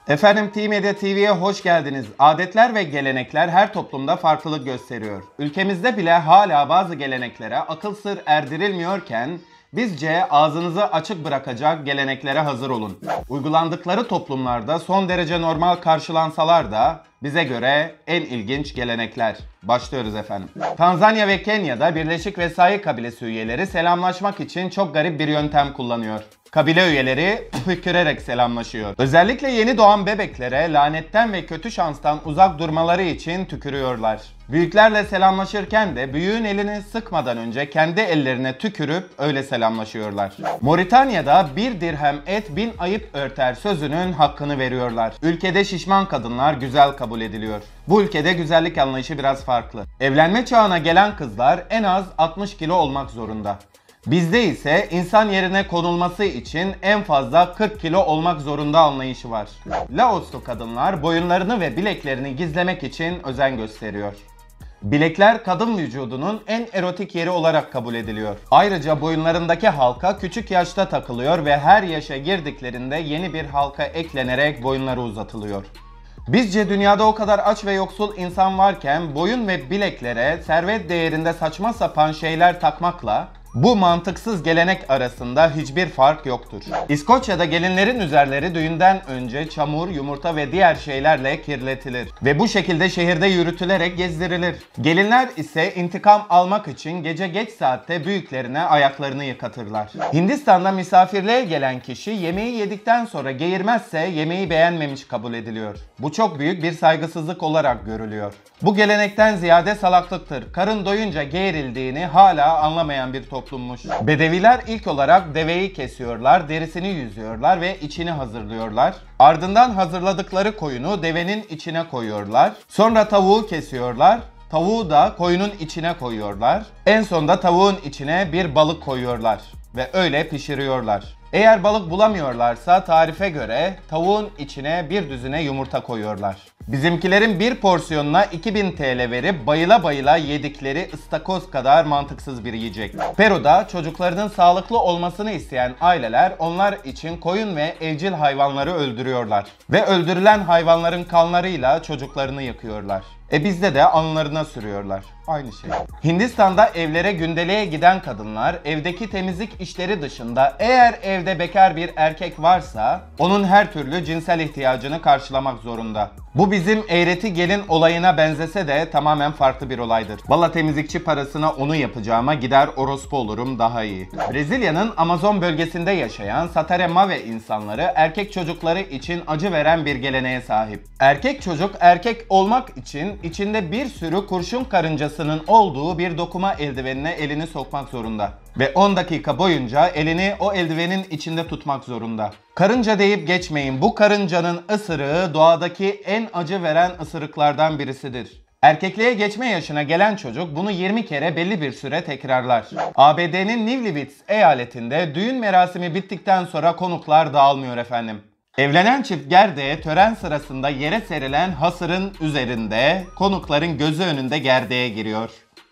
Efendim T-Media TV'ye hoş geldiniz. Adetler ve gelenekler her toplumda farklılık gösteriyor. Ülkemizde bile hala bazı geleneklere akıl sır erdirilmiyorken bizce ağzınızı açık bırakacak geleneklere hazır olun. Uygulandıkları toplumlarda son derece normal karşılansalar da bize göre en ilginç gelenekler. Başlıyoruz efendim. Tanzanya ve Kenya'da Birleşik Vesai kabilesi üyeleri selamlaşmak için çok garip bir yöntem kullanıyor. Kabile üyeleri tükürerek selamlaşıyor. Özellikle yeni doğan bebeklere lanetten ve kötü şanstan uzak durmaları için tükürüyorlar. Büyüklerle selamlaşırken de büyüğün elini sıkmadan önce kendi ellerine tükürüp öyle selamlaşıyorlar. Moritanya'da bir dirhem et 1000 ayıp örter sözünün hakkını veriyorlar. Ülkede şişman kadınlar güzel kabul ediliyor. Bu ülkede güzellik anlayışı biraz farklı. Evlenme çağına gelen kızlar en az 60 kilo olmak zorunda. Bizde ise insan yerine konulması için en fazla 40 kilo olmak zorunda anlayışı var. Laoslu kadınlar boyunlarını ve bileklerini gizlemek için özen gösteriyor. Bilekler kadın vücudunun en erotik yeri olarak kabul ediliyor. Ayrıca boyunlarındaki halka küçük yaşta takılıyor ve her yaşa girdiklerinde yeni bir halka eklenerek boyunları uzatılıyor. Bizce dünyada o kadar aç ve yoksul insan varken boyun ve bileklere servet değerinde saçma sapan şeyler takmakla bu mantıksız gelenek arasında hiçbir fark yoktur. İskoçya'da gelinlerin üzerleri düğünden önce çamur, yumurta ve diğer şeylerle kirletilir ve bu şekilde şehirde yürütülerek gezdirilir. Gelinler ise intikam almak için gece geç saatte büyüklerine ayaklarını yıkatırlar. Hindistan'da misafirliğe gelen kişi yemeği yedikten sonra geğirmezse yemeği beğenmemiş kabul ediliyor. Bu çok büyük bir saygısızlık olarak görülüyor. Bu gelenekten ziyade salaklıktır. Karın doyunca geğirildiğini hala anlamayan bir toplummuş. Bedeviler ilk olarak deveyi kesiyorlar, derisini yüzüyorlar ve içini hazırlıyorlar. Ardından hazırladıkları koyunu devenin içine koyuyorlar. Sonra tavuğu kesiyorlar. Tavuğu da koyunun içine koyuyorlar. En sonunda tavuğun içine bir balık koyuyorlar ve öyle pişiriyorlar. Eğer balık bulamıyorlarsa tarife göre tavuğun içine bir düzine yumurta koyuyorlar. Bizimkilerin bir porsiyonuna 2000 TL verip bayıla bayıla yedikleri ıstakoz kadar mantıksız bir yiyecek. Peru'da çocuklarının sağlıklı olmasını isteyen aileler onlar için koyun ve evcil hayvanları öldürüyorlar. Ve öldürülen hayvanların kanlarıyla çocuklarını yakıyorlar. Bizde de alnlarına sürüyorlar. Aynı şey. Hindistan'da evlere gündeliğe giden kadınlar evdeki temizlik işleri dışında eğer evde bekar bir erkek varsa onun her türlü cinsel ihtiyacını karşılamak zorunda. Bu bizim eğreti gelin olayına benzese de tamamen farklı bir olaydır. Valla temizlikçi parasına onu yapacağıma gider orospu olurum daha iyi. Brezilya'nın Amazon bölgesinde yaşayan Sataremave insanları erkek çocukları için acı veren bir geleneğe sahip. Erkek çocuk erkek olmak için içinde bir sürü kurşun karıncasının olduğu bir dokuma eldivenine elini sokmak zorunda. Ve 10 dakika boyunca elini o eldivenin içinde tutmak zorunda. Karınca deyip geçmeyin, bu karıncanın ısırığı doğadaki en acı veren ısırıklardan birisidir. Erkekliğe geçme yaşına gelen çocuk bunu 20 kere belli bir süre tekrarlar. ABD'nin Newlyweds eyaletinde düğün merasimi bittikten sonra konuklar dağılmıyor efendim. Evlenen çift gerdeğe tören sırasında yere serilen hasırın üzerinde konukların gözü önünde gerdeğe giriyor.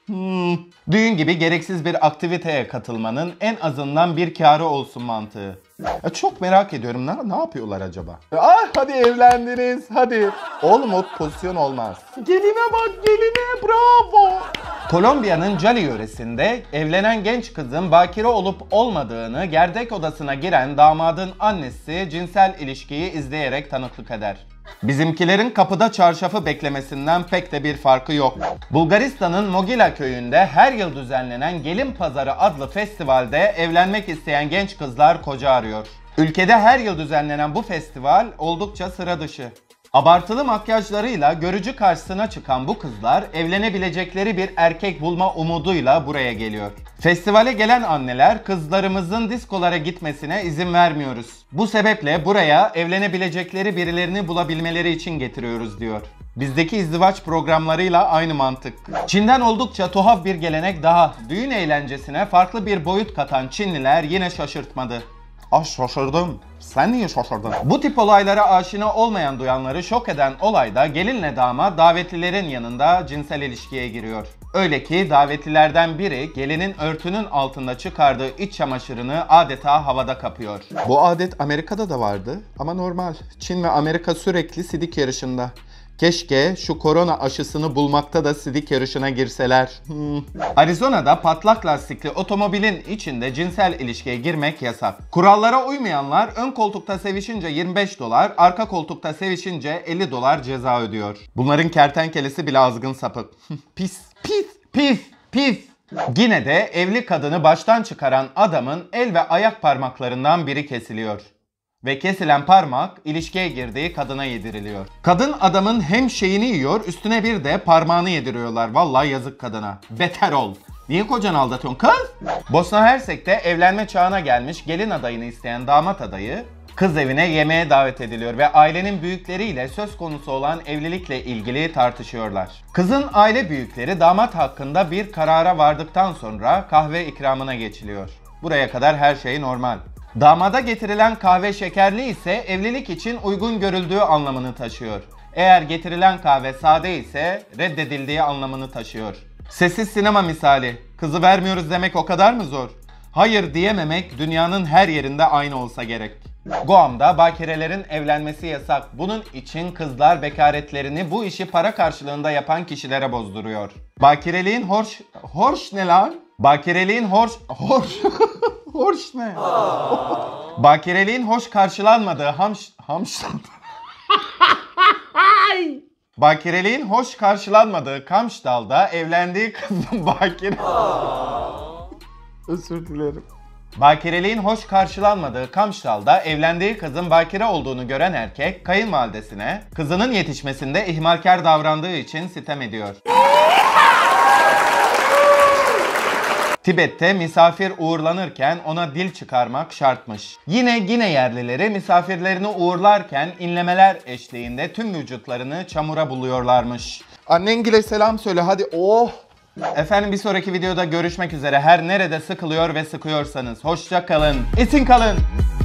Düğün gibi gereksiz bir aktiviteye katılmanın en azından bir kârı olsun mantığı. Çok merak ediyorum ne yapıyorlar acaba? Hadi evlendiniz hadi. Oğlum o pozisyon olmaz. Geline bak geline bravo. Kolombiya'nın Cali yöresinde evlenen genç kızın bakire olup olmadığını gerdek odasına giren damadın annesi cinsel ilişkiyi izleyerek tanıklık eder. Bizimkilerin kapıda çarşafı beklemesinden pek de bir farkı yok. Bulgaristan'ın Mogila köyünde her yıl düzenlenen Gelin Pazarı adlı festivalde evlenmek isteyen genç kızlar koca arıyor. Ülkede her yıl düzenlenen bu festival oldukça sıra dışı. Abartılı makyajlarıyla görücü karşısına çıkan bu kızlar evlenebilecekleri bir erkek bulma umuduyla buraya geliyor. Festivale gelen anneler kızlarımızın diskolara gitmesine izin vermiyoruz. Bu sebeple buraya evlenebilecekleri birilerini bulabilmeleri için getiriyoruz diyor. Bizdeki izdivaç programlarıyla aynı mantık. Çin'den oldukça tuhaf bir gelenek daha. Düğün eğlencesine farklı bir boyut katan Çinliler yine şaşırtmadı. Şaşırdım. Sen niye şaşırdın? Bu tip olaylara aşina olmayan duyanları şok eden olayda gelinle damat davetlilerin yanında cinsel ilişkiye giriyor. Öyle ki davetlilerden biri gelinin örtünün altında çıkardığı iç çamaşırını adeta havada kapıyor. Bu adet Amerika'da da vardı ama normal. Çin ve Amerika sürekli sidik yarışında. Keşke şu korona aşısını bulmakta da sidik yarışına girseler. Arizona'da patlak lastikli otomobilin içinde cinsel ilişkiye girmek yasak. Kurallara uymayanlar ön koltukta sevişince $25, arka koltukta sevişince $50 ceza ödüyor. Bunların kertenkelesi bile azgın sapık. Pis, pis, pis, pis. Yine de evli kadını baştan çıkaran adamın el ve ayak parmaklarından biri kesiliyor. Ve kesilen parmak ilişkiye girdiği kadına yediriliyor. Kadın adamın hem şeyini yiyor, üstüne bir de parmağını yediriyorlar. Vallahi yazık kadına. Beter ol. Niye kocanı aldatıyorsun kız? Bosna Hersek'te evlenme çağına gelmiş gelin adayını isteyen damat adayı kız evine yemeğe davet ediliyor ve ailenin büyükleriyle söz konusu olan evlilikle ilgili tartışıyorlar. Kızın aile büyükleri damat hakkında bir karara vardıktan sonra kahve ikramına geçiliyor. Buraya kadar her şey normal. Damada getirilen kahve şekerli ise evlilik için uygun görüldüğü anlamını taşıyor. Eğer getirilen kahve sade ise reddedildiği anlamını taşıyor. Sessiz sinema misali. Kızı vermiyoruz demek o kadar mı zor? Hayır diyememek dünyanın her yerinde aynı olsa gerek. Guam'da bakirelerin evlenmesi yasak. Bunun için kızlar bekaretlerini bu işi para karşılığında yapan kişilere bozduruyor. Bakireliğin Horş ne lan? Bakireliğin horş ne? Bakireliğin hoş karşılanmadığı Bakireliğin hoş karşılanmadığı Kamştal'da evlendiği kızın Özür dilerim. Bakireliğin hoş karşılanmadığı Kamştal'da evlendiği kızın bakire olduğunu gören erkek kayınvalidesine kızının yetişmesinde ihmalkar davrandığı için sitem ediyor. Tibet'te misafir uğurlanırken ona dil çıkarmak şartmış. Yine yerlileri misafirlerini uğurlarken inlemeler eşliğinde tüm vücutlarını çamura buluyorlarmış. Annengile selam söyle hadi. Oh! Efendim bir sonraki videoda görüşmek üzere. Her nerede sıkılıyor ve sıkıyorsanız hoşça kalın. Esin kalın.